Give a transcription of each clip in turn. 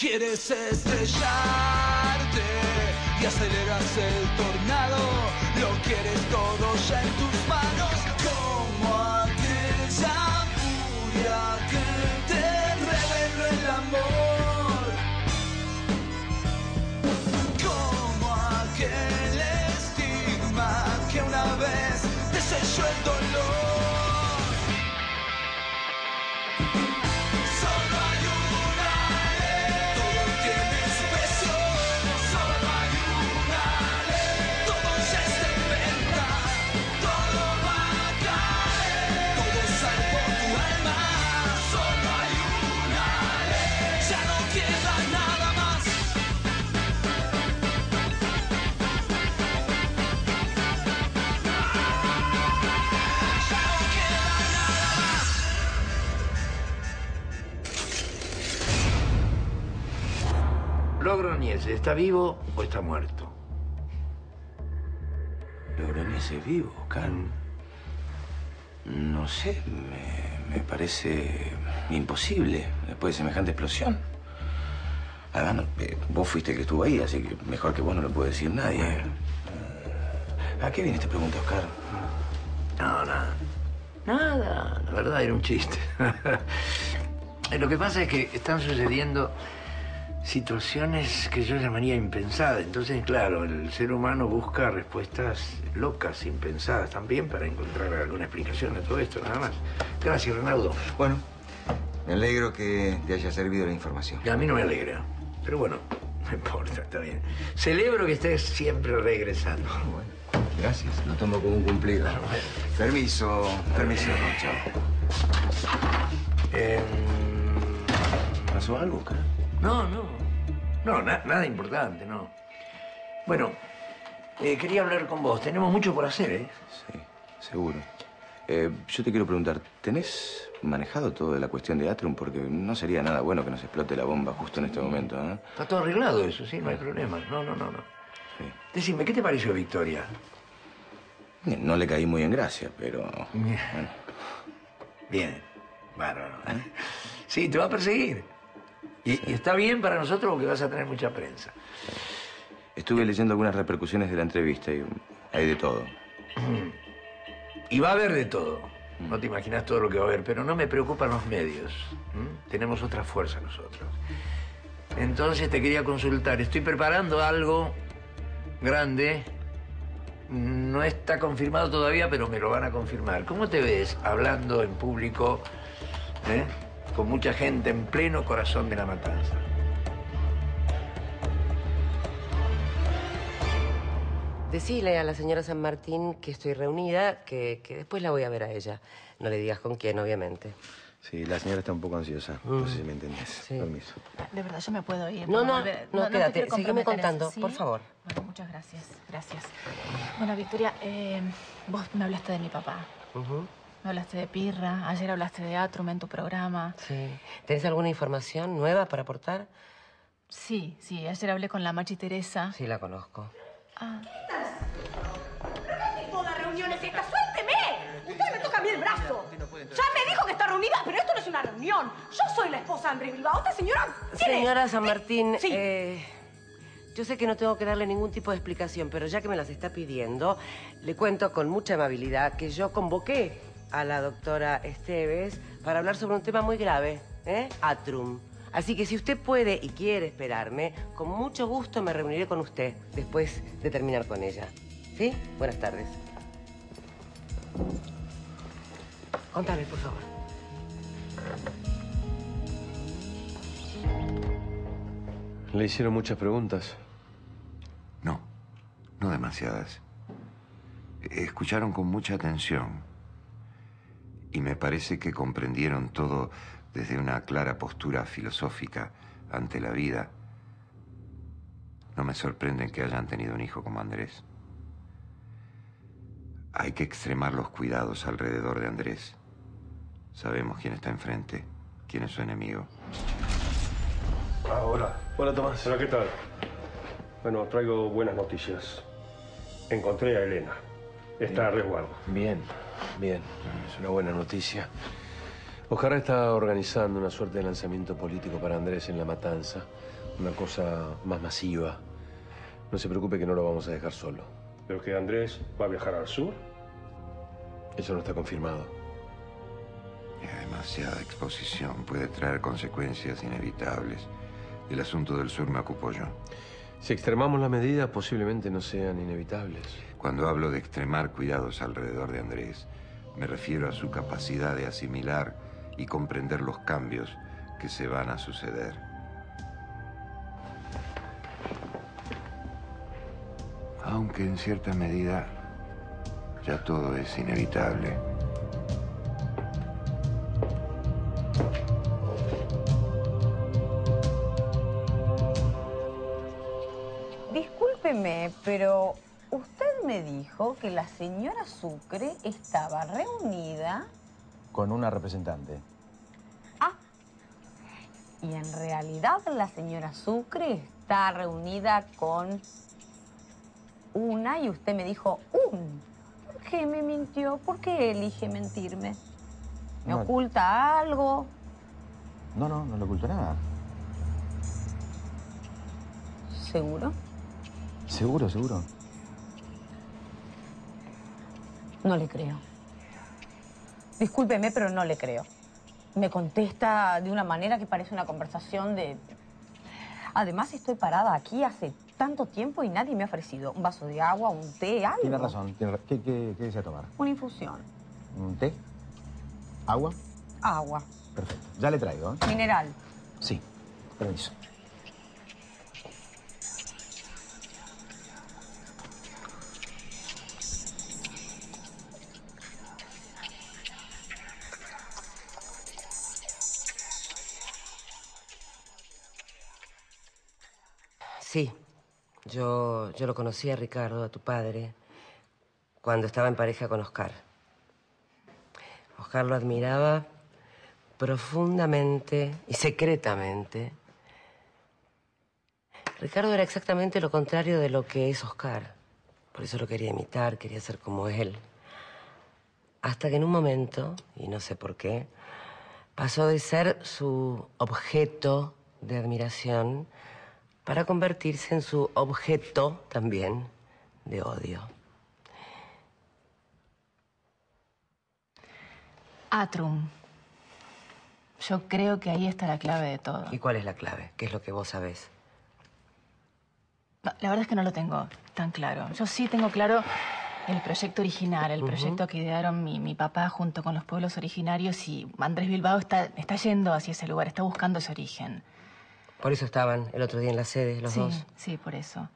Quieres estrellarte y aceleras el tornado. Lo quieres todo ya en tus manos, como aquella furia que te reveló el amor, como aquel estigma que una vez te selló el dolor. Logroñez, ¿está vivo o está muerto? ¿Logroñez es vivo, Oscar? No sé, me parece imposible después de semejante explosión. Además, vos fuiste el que estuvo ahí, así que mejor que vos no lo puede decir nadie. ¿A qué viene esta pregunta, Oscar? No, nada. Nada, la verdad era un chiste. Lo que pasa es que están sucediendo situaciones que yo llamaría impensadas. Entonces, claro, el ser humano busca respuestas locas, impensadas también, para encontrar alguna explicación de todo esto, nada más. Gracias, Renaudo. Bueno, me alegro que te haya servido la información. A mí no me alegra, pero bueno, no importa, está bien. Celebro que estés siempre regresando. Bueno, gracias, lo tomo como un cumplido. Permiso, chao. ¿Pasó algo, Oscar? No, nada importante, no. Bueno, quería hablar con vos. Tenemos mucho por hacer, ¿eh? Sí, seguro. Yo te quiero preguntar, ¿tenés manejado toda la cuestión de Atrum? Porque no sería nada bueno que nos explote la bomba justo en este momento, ¿no? Está todo arreglado eso, sí, no hay problema. No. Sí. Decime, ¿qué te pareció Victoria? No le caí muy en gracia, pero... Bueno. Bien, bárbaro. Sí, te va a perseguir. Y está bien para nosotros porque vas a tener mucha prensa. Estuve leyendo algunas repercusiones de la entrevista y hay de todo. Y va a haber de todo. No te imaginas todo lo que va a haber, pero no me preocupan los medios. Tenemos otra fuerza nosotros. Entonces te quería consultar. Estoy preparando algo grande. No está confirmado todavía, pero me lo van a confirmar. ¿Cómo te ves hablando en público, con mucha gente en pleno corazón de La Matanza? Decile a la señora San Martín que estoy reunida, que después la voy a ver a ella. No le digas con quién, obviamente. Sí, la señora está un poco ansiosa. No sé si me entendés. Sí. Permiso. De verdad, yo me puedo ir. No, te quédate. quiero Seguime comprometer contando, ¿sí? por favor. Bueno, muchas gracias. Bueno, Victoria, vos me hablaste de mi papá. Me hablaste de Pirra. Ayer hablaste de Atrum en tu programa. Sí. ¿Tenés alguna información nueva para aportar? Sí. Ayer hablé con la Machi Teresa. Sí, la conozco. Ah. ¿Qué tipo de reunión es esta? ¡Suélteme! Usted me toca a mí el brazo. Ya me dijo que está reunida, pero esto no es una reunión. Yo soy la esposa de Andrés Bilbao. Esta señora... Señora San Martín, Sí. yo sé que no tengo que darle ningún tipo de explicación, pero ya que me las está pidiendo, le cuento con mucha amabilidad que yo convoqué a la doctora Esteves para hablar sobre un tema muy grave, Atrum. Así que si usted puede y quiere esperarme, con mucho gusto me reuniré con usted después de terminar con ella. ¿Sí? Buenas tardes. Contame, por favor. ¿Le hicieron muchas preguntas? No demasiadas. Escucharon con mucha atención y me parece que comprendieron todo desde una clara postura filosófica ante la vida. No me sorprenden que hayan tenido un hijo como Andrés. Hay que extremar los cuidados alrededor de Andrés. Sabemos quién está enfrente, quién es su enemigo. Hola. Hola, Tomás. Hola, ¿qué tal? Bueno, traigo buenas noticias. Encontré a Elena. Está a resguardo. Bien. Es una buena noticia. Ojalá está organizando una suerte de lanzamiento político para Andrés en La Matanza. Una cosa más masiva. No se preocupe que no lo vamos a dejar solo. ¿Pero que Andrés va a viajar al sur? Eso no está confirmado. Demasiada exposición puede traer consecuencias inevitables. El asunto del sur me ocupo yo. Si extremamos las medidas, posiblemente no sean inevitables. Cuando hablo de extremar cuidados alrededor de Andrés, me refiero a su capacidad de asimilar y comprender los cambios que se van a suceder. Aunque en cierta medida ya todo es inevitable. Discúlpeme, pero usted me dijo que la señora Sucre estaba reunida... Con una representante. Ah, y en realidad la señora Sucre está reunida con una y usted me dijo un. ¿Por qué me mintió? ¿Por qué elige mentirme? ¿Me oculta algo? No le oculto nada. ¿Seguro? Seguro. No le creo. Discúlpeme, pero no le creo. Me contesta de una manera que parece una conversación de... Además, estoy parada aquí hace tanto tiempo y nadie me ha ofrecido un vaso de agua, un té, algo. Tiene razón. ¿Qué desea tomar? Una infusión. ¿Un té? ¿Agua? Agua. Perfecto. Ya le traigo, ¿eh? Mineral. Sí. Permiso. Sí, yo lo conocí a Ricardo, a tu padre, cuando estaba en pareja con Oscar. Oscar lo admiraba profundamente y secretamente. Ricardo era exactamente lo contrario de lo que es Oscar. Por eso lo quería imitar, quería ser como él. Hasta que en un momento, y no sé por qué, pasó de ser su objeto de admiración para convertirse en su objeto también de odio. Atrum. Yo creo que ahí está la clave de todo. ¿Y cuál es la clave? ¿Qué es lo que vos sabés? No, la verdad es que no lo tengo tan claro. Yo sí tengo claro el proyecto original, el proyecto que idearon mi papá junto con los pueblos originarios, y Andrés Bilbao está yendo hacia ese lugar, está buscando ese origen. Por eso estaban el otro día en la sede, los dos. Sí, por eso.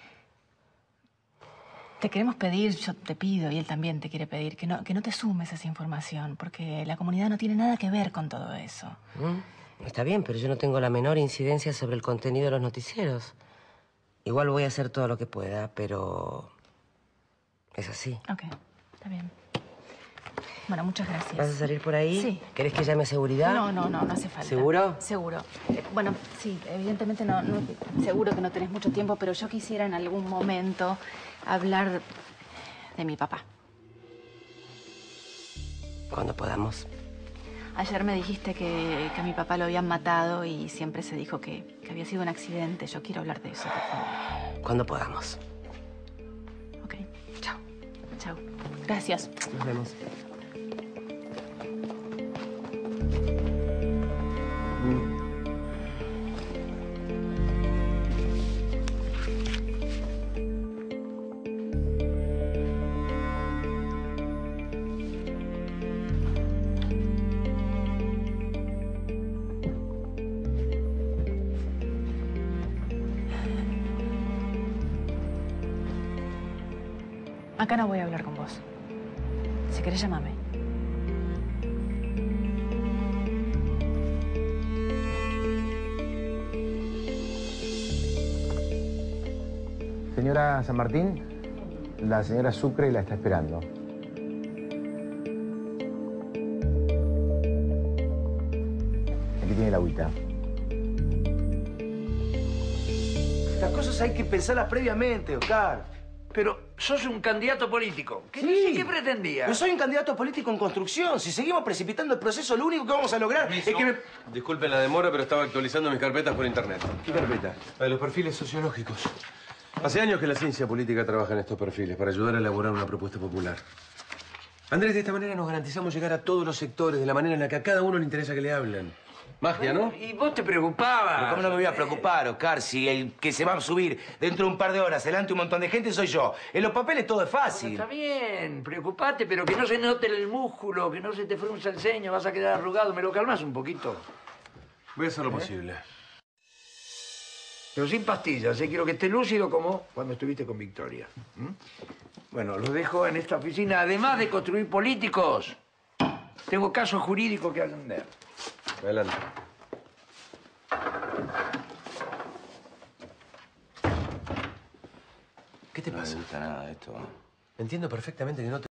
Te queremos pedir, yo te pido, y él también te quiere pedir, que no te sumes a esa información, porque la comunidad no tiene nada que ver con todo eso. Está bien, pero yo no tengo la menor incidencia sobre el contenido de los noticieros. Igual voy a hacer todo lo que pueda, pero es así. Ok, está bien. Bueno, muchas gracias. ¿Vas a salir por ahí? Sí. ¿Querés que llame a seguridad? No hace falta. ¿Seguro? Seguro. Bueno, sí, evidentemente no, seguro que no tenés mucho tiempo, pero yo quisiera en algún momento hablar de mi papá. Cuando podamos. Ayer me dijiste que a mi papá lo habían matado y siempre se dijo que había sido un accidente. Yo quiero hablar de eso, por favor. Cuando podamos. Ok. Chao. Chao. Gracias. Nos vemos. Acá no voy a hablar con vos. Si querés, llámame. Señora San Martín, la señora Sucre la está esperando. Aquí tiene la agüita. Las cosas hay que pensarlas previamente, Oscar. Pero sos un candidato político. ¿Qué pretendías? Yo soy un candidato político en construcción. Si seguimos precipitando el proceso, lo único que vamos a lograr es que... Disculpen la demora, pero estaba actualizando mis carpetas por internet. ¿Qué carpeta? La de los perfiles sociológicos. Hace años que la ciencia política trabaja en estos perfiles para ayudar a elaborar una propuesta popular. Andrés, de esta manera nos garantizamos llegar a todos los sectores de la manera en la que a cada uno le interesa que le hablen. Magia, ¿no? Y vos te preocupabas. Pero ¿cómo no me voy a preocupar, Oscar, si el que se va a subir dentro de un par de horas delante un montón de gente soy yo? En los papeles todo es fácil. Bueno, está bien, preocupate, pero que no se note el músculo, que no se te frunza el ceño, vas a quedar arrugado. ¿Me lo calmas un poquito? Voy a hacer lo posible. Pero sin pastillas, quiero que esté lúcido como cuando estuviste con Victoria. Bueno, los dejo en esta oficina. Además de construir políticos, tengo casos jurídicos que atender. Adelante. ¿Qué te pasa? No me gusta nada esto. Entiendo perfectamente que no te...